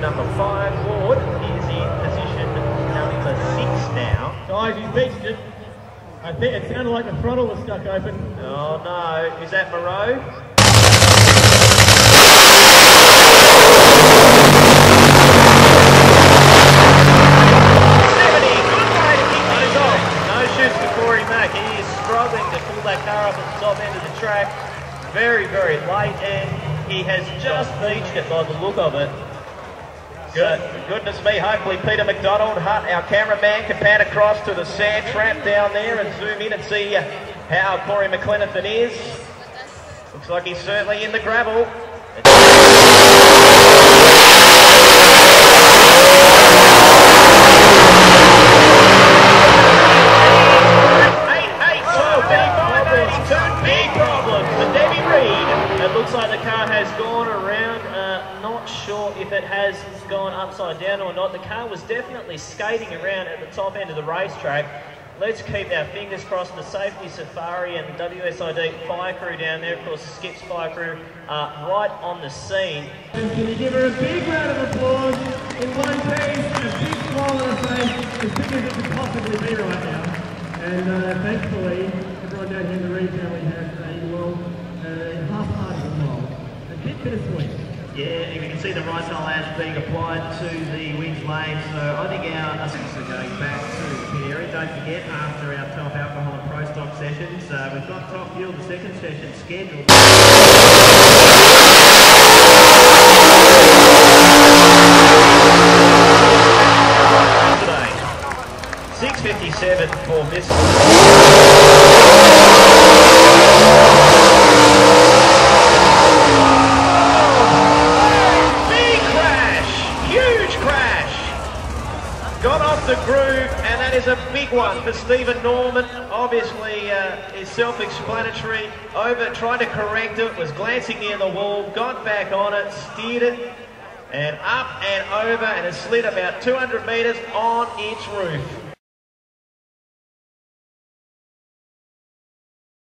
number 5. Ward is in position number 6 now. Guys, he's beached it. I think it sounded like the throttle was stuck open. Oh no, is that Moreau? He is struggling to pull that car up at the top end of the track very, very late, and he has just beached it by the look of it. Good. Goodness me, hopefully Peter McDonald, Hunt, our cameraman, can pan across to the sand trap down there and zoom in and see how Corey McLenithan is. Looks like he's certainly in the gravel. If it has gone upside down or not. The car was definitely skating around at the top end of the racetrack. Let's keep our fingers crossed. The Safety Safari and the WSID fire crew down there, of course the Skips fire crew, are right on the scene. And can you give her a big round of applause in one piece, a big smile on her face, as big as it could possibly be right now. And thankfully, everyone down here in the region has a half-hearted smile. A bit bittersweet. Yeah, you can see the right tail lamps being applied to the winch lane, so I think our assistants are going back to the pit area. Don't forget, after our top alcohol and pro stock sessions, we've got top fuel, the second session scheduled. Today, 6:57 for Miss. Got off the groove, and that is a big one for Stephen Norman. Obviously, is self-explanatory. Trying to correct it, was glancing near the wall, got back on it, steered it, and up and over, and it slid about 200 metres on its roof.